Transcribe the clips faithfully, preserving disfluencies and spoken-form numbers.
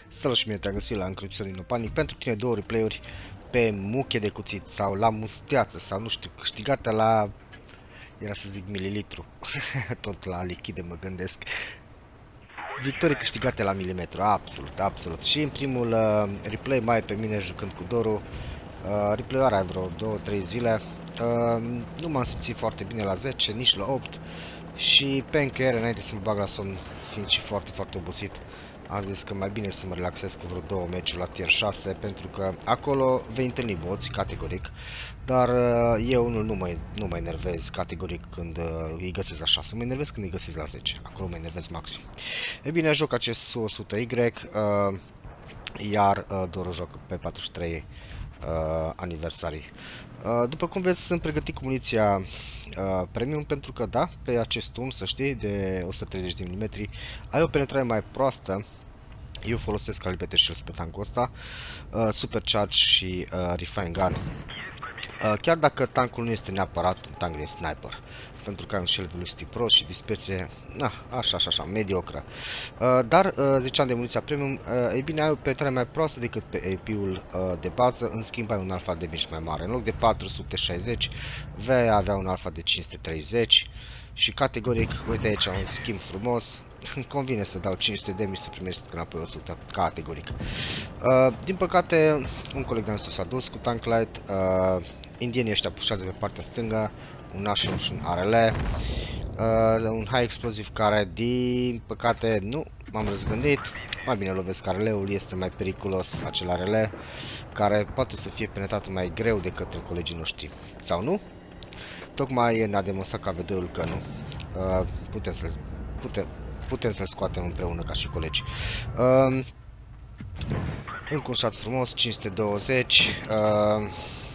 Salut și bine te-am găsit la Încrăciunii Nopanic pentru tine două replay-uri pe muche de cuțit sau la musteață sau nu știu, câștigată la, era să zic mililitru, tot la lichide mă gândesc. Victorii câștigate la milimetru, absolut, absolut. Și în primul uh, replay mai pe mine jucând cu Doru, uh, replay-ul are vreo două trei zile, uh, nu m-am simțit foarte bine la zece, nici la opt și pe încheiere, înainte să mă bag la somn, fiind și foarte, foarte obosit, am zis că mai bine să mă relaxez cu vreo două meciuri la tier șase, pentru că acolo vei întâlni boți, categoric, dar uh, eu unul nu mă, nu mă enervez categoric când uh, îi găsesc la șase, mă enervez când îi găsesc la zece, acolo mă enervez maxim. E bine, joc acest S U o sută Y, uh, iar uh, Doru joc pe patruzeci și trei uh, aniversarii. Uh, după cum vezi, sunt pregătit cu muniția uh, premium, pentru că da, pe acest turn, să știi, de o sută treizeci de milimetri, ai o penetrare mai proastă. Eu folosesc calibre shells pe tankul ăsta, uh, Supercharge și uh, Refine Gun. Uh, chiar dacă tankul nu este neapărat un tank de sniper, pentru că ai un shell velocity prost și dispersie, na, așa, așa, așa, mediocră. Uh, dar, uh, ziceam de muniția premium, uh, e bine, ai o penetrare mai proastă decât pe A P-ul uh, de bază, în schimb ai un alpha damage mai mare. În loc de patru sute șaizeci, vei avea un alpha de cinci sute treizeci și categoric, uite aici, un schimb frumos. Îmi convine să dau cinci sute de damage să primești înapoi o sută, categoric. Uh, din păcate, un coleg de-al nostru s-a dus cu tank light, uh, indienii ăștia pușează pe partea stângă, un A și un R L, uh, un high explosive care, din păcate, nu m-am răzgândit, mai bine lovesc R L-ul, este mai periculos acel R L, care poate să fie penetrat mai greu de către colegii noștri, sau nu? Tocmai ne-a demonstrat ca video-ul că nu, uh, putem să putem, putem să scoatem împreună ca și colegi. Uh, încă un shot frumos, cinci sute douăzeci. Uh,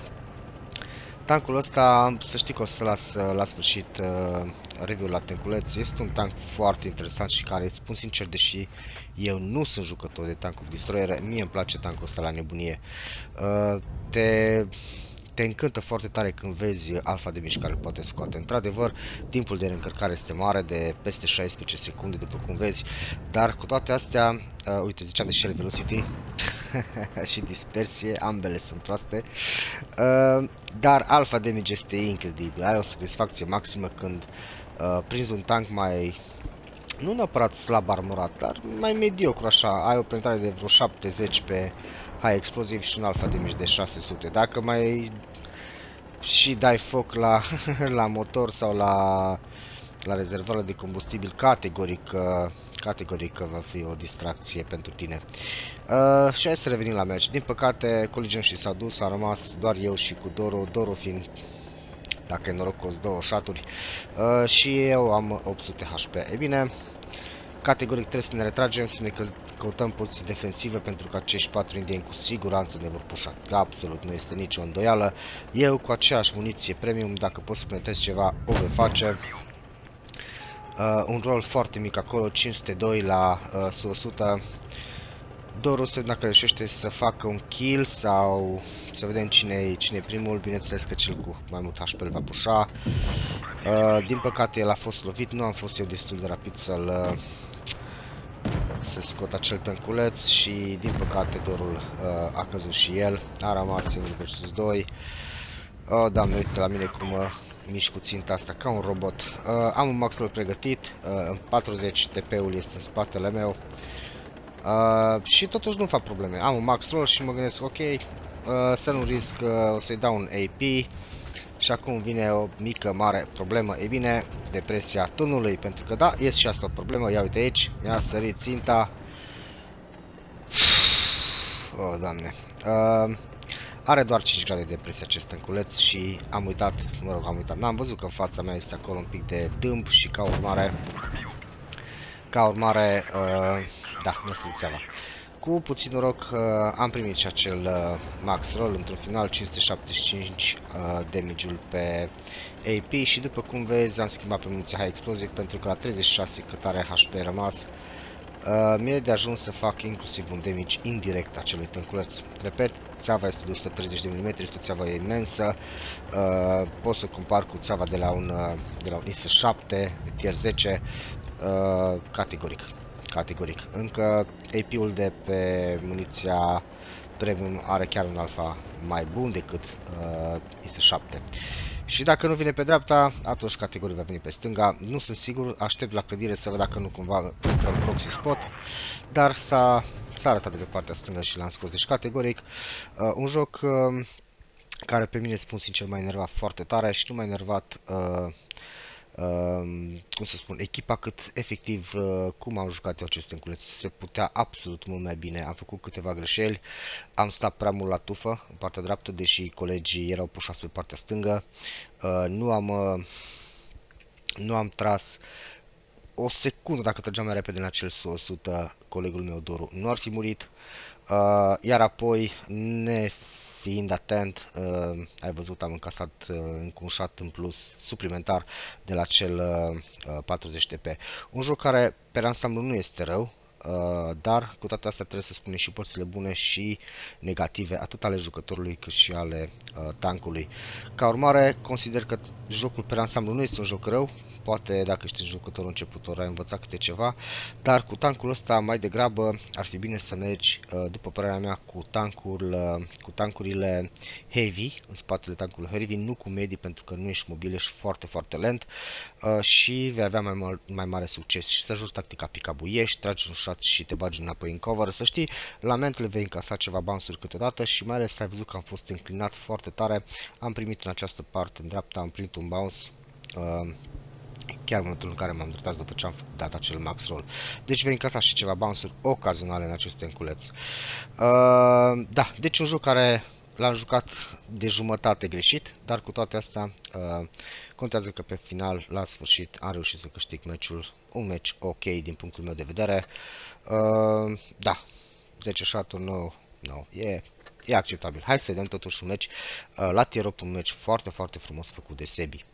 tankul ăsta, să știi că o să las la sfârșit uh, review-ul la tankuleț. Este un tank foarte interesant și care, îți spun sincer, deși eu nu sunt jucător de tankul destroyer, mie îmi place tankul ăsta la nebunie. Uh, te... Te încântă foarte tare când vezi alfa de mici care îl poate scoate. Într-adevăr, timpul de reîncărcare este mare, de peste șaisprezece secunde, după cum vezi. Dar cu toate astea, uh, uite, ziceam de shell velocity și dispersie, ambele sunt proaste. Uh, dar alfa damage este incredibil. Ai o satisfacție maximă când uh, prinzi un tank mai... nu neapărat slab armorat, dar mai mediocru așa. Ai o penetrare de vreo șaptezeci pe high explosive și un alpha damage de șase sute. Dacă mai și dai foc la, la motor sau la, la rezervoară de combustibil, categoric, categoric va fi o distracție pentru tine. Uh, și hai să revenim la match. Din păcate, colegii noștri s-au dus, a rămas doar eu și cu Doru, Doru fiind, dacă e norocos, două shot-uri, uh, și eu am opt sute H P. E bine, categoric trebuie să ne retragem, să ne căutăm poziții defensive, pentru că acești patru indieni cu siguranță ne vor pușa. Absolut, nu este nicio îndoială. Eu cu aceeași muniție premium, dacă pot să penetrez ceva, o voi face. Uh, un rol foarte mic acolo, cinci sute doi la uh, S U o sută. Doru să dacă reușește să facă un kill sau să vedem cine cine e primul. Bineînțeles că cel cu mai mult H P îl va pușa. Uh, din păcate el a fost lovit, nu am fost eu destul de rapid să-l uh, să scot acel tânculeț și din păcate Dorul uh, a căzut și el, a rămas singur versus doi. Oh, Doamne, uite la mine cum uh, mișc cu ținta asta ca un robot. Uh, am un max roll pregătit, uh, patruzeci T P-ul este în spatele meu. Uh, și totuși nu fac probleme. Am un max roll și mă gândesc, ok, uh, să nu risc, uh, o să-i dau un A P. Și acum vine o mică, mare problemă. E bine, depresia tunului, pentru că da, este și asta o problemă. Ia uite aici, mi-a sărit ținta. Oh, Doamne. Uh, are doar cinci grade de depresie acest tânculeț și am uitat, mă rog, am uitat. N-am văzut că în fața mea este acolo un pic de dâmp și ca urmare, ca urmare, uh, da, nu este țeava. Cu puțin noroc uh, am primit și acel uh, max roll, într-un final cinci sute șaptezeci și cinci uh, damage-ul pe A P și după cum vezi am schimbat pe muniția high explosive, pentru că la treizeci și șase cât are H P rămas uh, mi-e de ajuns să fac inclusiv un damage indirect acelui tânculeț. Repet, țeava este de o sută treizeci de milimetri, este o țeavă imensă, uh, pot să compar cu țeava de la un, uh, de la un I S șapte de tier zece, uh, categoric. categoric. Încă A P-ul de pe muniția premium are chiar un alfa mai bun decât uh, I S șapte. Și dacă nu vine pe dreapta, atunci categoric va veni pe stânga. Nu sunt sigur, aștept la clădire să văd dacă nu cumva intră în proxy spot. Dar s-a arătat de pe partea stângă și l-am scos. Deci categoric, uh, un joc uh, care pe mine, spun sincer, m-a enervat foarte tare și nu m-a enervat, uh, uh, cum să spun, echipa, cât efectiv uh, cum am jucat eu acest înculeț. Se putea absolut mult mai bine. Am făcut câteva greșeli, am stat prea mult la tufă în partea dreaptă, deși colegii erau pușați pe partea stângă. Uh, nu am uh, nu am tras o secundă. Dacă trăgeam mai repede în acel S o sută, colegul meu Doru nu ar fi murit. Uh, iar apoi, ne fiind atent, uh, ai văzut, am încasat uh, încă un shot în plus suplimentar de la cel uh, patruzeci T P. Un joc care pe ansamblu nu este rău, uh, dar cu toate astea trebuie să spunem și părțile bune și negative, atât ale jucătorului cât și ale uh, tankului. Ca urmare, consider că jocul pe ansamblu nu este un joc rău. Poate dacă ești jucător începător ai învățat câte ceva, dar cu tankul ăsta mai degrabă ar fi bine să mergi, după părerea mea, cu tankul, cu tankurile heavy, în spatele tankului heavy, nu cu medii, pentru că nu ești mobil, ești foarte, foarte lent și vei avea mai, mal, mai mare succes. Și să joci tactica picabuiești, tragi un shot și te bagi înapoi în cover. Să știi, la mentele vei încasa ceva bounce-uri câteodată și mai ales ai văzut că am fost înclinat foarte tare. Am primit în această parte, în dreapta, am primit un bounce. Uh, Chiar în momentul în care m-am dreptat după ce am dat acel max roll. Deci vei încasa și ceva bounce-uri ocazionale în acest înculeț. Uh, da, deci un joc care l-am jucat de jumătate greșit, dar cu toate astea uh, contează că pe final, la sfârșit, am reușit să câștig meciul. Un meci ok din punctul meu de vedere. Uh, da, zece shot-uri, nou, no, e, e acceptabil. Hai să vedem totuși un meci uh, la tier opt, un meci foarte, foarte frumos făcut de Sebi.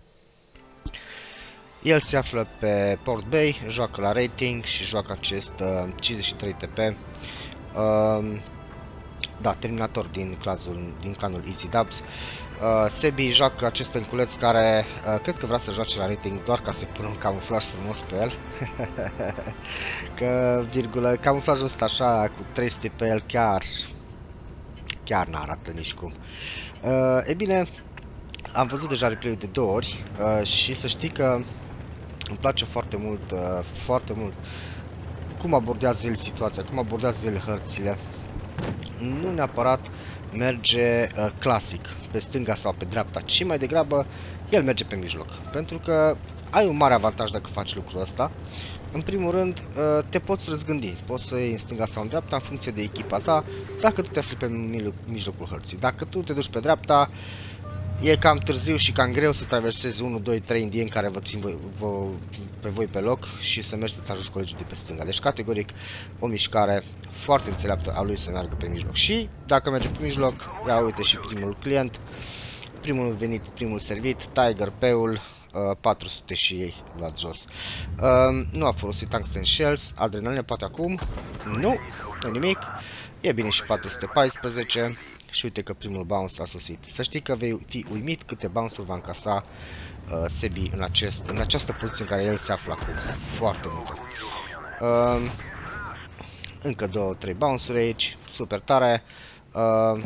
El se află pe Port Bay, joacă la rating și joacă acest uh, cincizeci și trei T P. Uh, da, terminator din, clanul, din clanul Easy Dubs. Uh, Sebi joacă acest înculeț care uh, cred că vrea să joace la rating doar ca să pună un camuflaj frumos pe el. Că, virgulă, camuflajul ăsta așa cu trei sute pe el chiar, chiar n-arată nici cum. Uh, e bine, am văzut deja replay-ul de două ori uh, și să știi că îmi place foarte mult, uh, foarte mult cum abordează el situația, cum abordează el hărțile. Nu neapărat merge uh, clasic, pe stânga sau pe dreapta, ci mai degrabă el merge pe mijloc. Pentru că ai un mare avantaj dacă faci lucrul ăsta. În primul rând, uh, te poți răzgândi, poți să iei în stânga sau în dreapta în funcție de echipa ta, dacă tu te afli pe mijlocul hărții. Dacă tu te duci pe dreapta, e cam târziu și cam greu să traversezi unu, doi, trei indieni care vă țin voi, vă, pe voi pe loc și să mergi să-ți ajungi colegii de pe stânga. Deci, categoric, o mișcare foarte înțeleaptă a lui să meargă pe mijloc. Și, dacă merge pe mijloc, ia uite și primul client, primul venit, primul servit, Tiger P-ul, uh, patru sute și ei luat jos. Uh, nu a folosit Tungsten Shells, adrenaline poate acum, nu, nu nimic, e bine și patru sute paisprezece. Și uite că primul bounce a sosit. Să știi că vei fi uimit câte bounce-uri va încasa uh, Sebi în, acest, în această poziție în care el se află acum. Foarte multe. Uh, încă două trei bounce-uri aici. Super tare. Uh,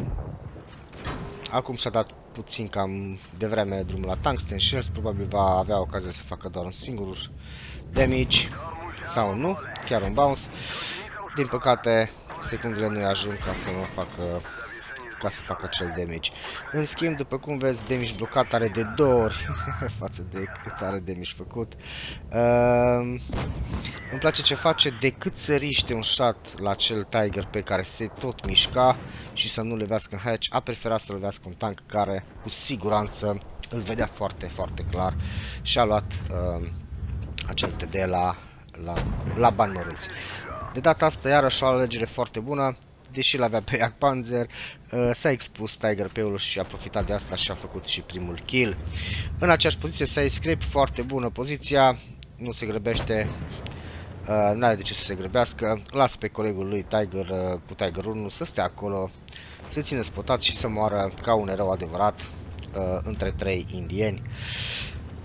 acum și-a dat puțin cam devreme drumul la Tungsten Shells. Probabil va avea ocazia să facă doar un singur damage. Sau nu. Chiar un bounce. Din păcate, secundele nu-i ajung ca să mă facă ca să facă acel damage. În schimb, după cum vezi, damage blocat are de două ori față de cât are damage făcut. Uh, îmi place ce face, decât să riște un shot la acel Tiger pe care se tot mișca și să nu levească în hatch, a preferat să levească un tank care cu siguranță îl vedea foarte, foarte clar și a luat uh, acel T D la, la, la bani mărunți. De data asta, iarăși o alegere foarte bună. Deși l-avea pe Jagdpanzer, uh, s-a expus Tiger P-ul și a profitat de asta și a făcut și primul kill. În aceeași poziție s-a script, foarte bună poziția, nu se grăbește, uh, n-are de ce să se grăbească. Las pe colegul lui Tiger uh, cu Tiger unu să stea acolo, să țină spotat și să moară ca un erou adevărat uh, între trei indieni.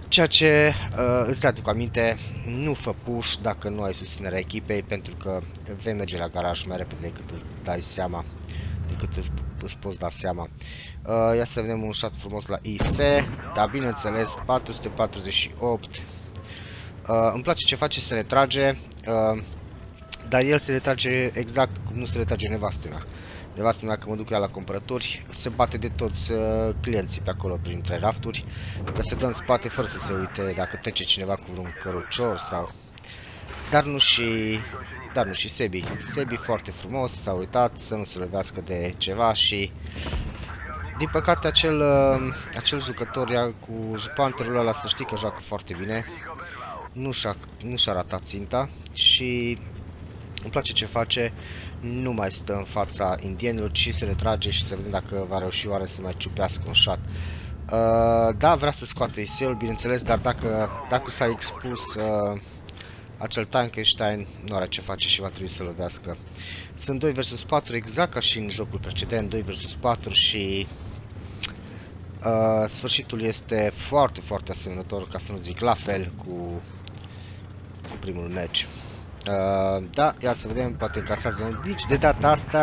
Ceea ce uh, îți aduc aminte, nu fă push dacă nu ai susținerea echipei, pentru că vei merge la garaj mai repede decât îți dai seama, decât îți, îți poți da seama. Uh, ia să vedem un shot frumos la I S, dar bineînțeles patru sute patruzeci și opt. Uh, îmi place ce face, se retrage, uh, dar el se retrage exact cum nu se retrage nevastă mea. Nevastă mea, că mă duc eu la cumpărături, se bate de toți uh, clienții pe acolo printre rafturi, că se dă în spate fără să se uite dacă trece cineva cu vreun cărucior sau... Dar nu și... Dar nu și Sebi. Sebi foarte frumos, s-a uitat să nu se lovească de ceva și... Din păcate acel, uh, acel jucător cu jupanterul ăla, să știi că joacă foarte bine. Nu și-a nu și-a ratat ținta și... Îmi place ce face, nu mai stă în fața indienilor, ci se retrage și să vedem dacă va reuși oare să mai ciupească un shot. Uh, da, vrea să scoate I S-ul, bineînțeles, dar dacă, dacă s-a expus uh, acel Tankenstein, nu are ce face și va trebui să lovească. Sunt doi versus patru, exact ca și în jocul precedent, doi versus patru și uh, sfârșitul este foarte, foarte asemănător, ca să nu zic la fel, cu, cu primul match. Uh, da, ia să vedem, poate încasează un dici de data asta.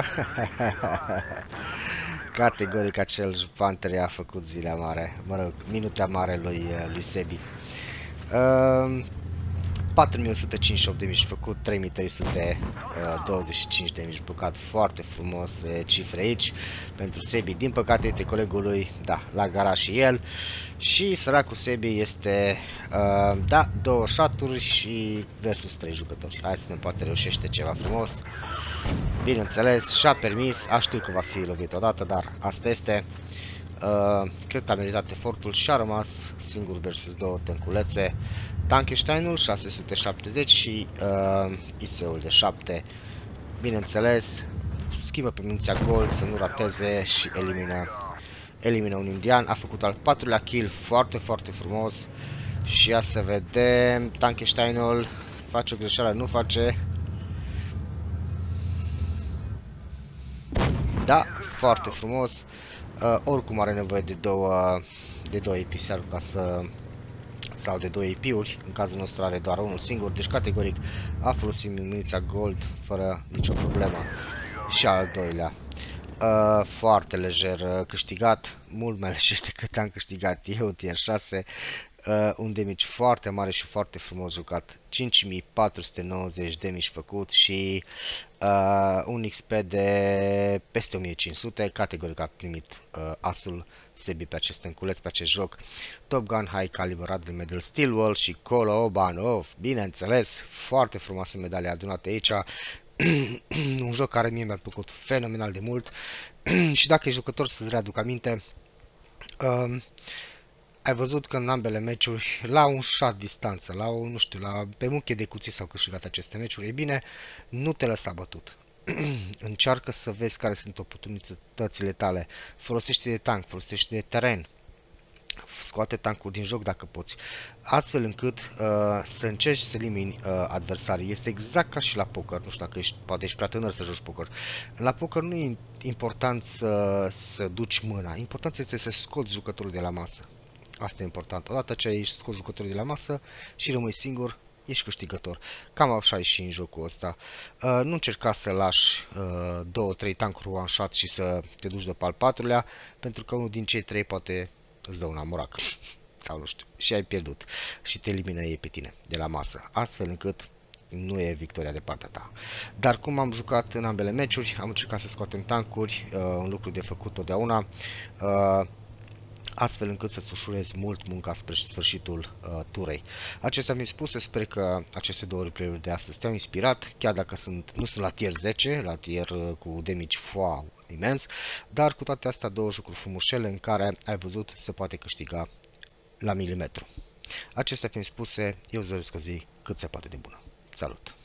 Categoric acel Panther a făcut zile amare, mă rog, minute amare lui, lui Sebi. Uh, patru mii o sută cincizeci și opt de mici făcut, trei mii trei sute douăzeci și cinci de mici bucat, foarte frumos cifre aici pentru Sebi. Din păcate este colegul lui, da, la garaj și el. Și săracul Sebi este, uh, da, două shot-uri și versus trei jucători. Hai să ne poate reușește ceva frumos. Bineînțeles, și-a permis, a știut că va fi lovit odată, dar asta este. Uh, cred că a meritat efortul și a rămas singur versus două tânculețe. Tankensteinul șase sute șaptezeci și uh, I S-ul de șapte. Bineînțeles, schimbă pe muniția gold să nu rateze și elimină, elimină un indian. A făcut al patrulea kill, foarte, foarte frumos. Și ia să vedem, Tankensteinul face o greșeală, nu face. Da, foarte frumos. Uh, oricum are nevoie de două, de două A P ca să... sau de două A P-uri, în cazul nostru are doar unul singur, deci categoric a folosit muniția gold fără nicio problemă. Și al doilea, uh, foarte lejer uh, câștigat, mult mai lejer decât am câștigat eu, tier șase, uh, un damage foarte mare și foarte frumos jucat, cinci mii patru sute nouăzeci de damage făcut și uh, un X P de peste o mie cinci sute, categoric a primit uh, asul Sebi pe acest înculeț, pe acest joc. Top Gun High Caliber Adler Medal Stillwell și Colo Obanov, bineînțeles, foarte frumoase medalii adunate aici. Un joc care mie mi-a plăcut fenomenal de mult. Și dacă e jucător, să-ți readuc aminte, uh, ai văzut că în ambele meciuri, la un shot distanță, la o, nu știu, la, pe muche de cuții s-au câștigat aceste meciuri, e bine, nu te lăsa bătut. Încearcă să vezi care sunt oportunitățile tale. Folosește de tank, folosește de teren. Scoate tankul din joc dacă poți. Astfel încât uh, să încerci să elimini uh, adversarii. Este exact ca și la poker. Nu știu dacă ești, poate ești prea tânăr să joci poker. La poker nu e important să, să duci mâna. Important este să scoți jucătorul de la masă. Asta e important. Odată ce ai scos jucătorul de la masă și rămâi singur, ești câștigător. Cam așa e și în jocul ăsta. Uh, nu încerca să lași uh, două trei tankuri one shot și să te duci după al patrulea, pentru că unul din cei trei poate îți dă un amorac. Sau nu știu. Și ai pierdut. Și te elimină ei pe tine de la masă. Astfel încât nu e victoria de partea ta. Dar cum am jucat în ambele meciuri, am încercat să scoatem tankuri, uh, un lucru de făcut totdeauna. Uh, astfel încât să-ți ușurezi mult munca spre sfârșitul uh, turei. Acestea mi-au spus, sper că aceste două replay-uri de astăzi te-au inspirat, chiar dacă sunt, nu sunt la tier zece, la tier uh, cu damage wow, imens, dar cu toate astea două jucuri frumușele în care ai văzut se poate câștiga la milimetru. Acestea fiind spuse, eu îți doresc o zi cât se poate de bună. Salut!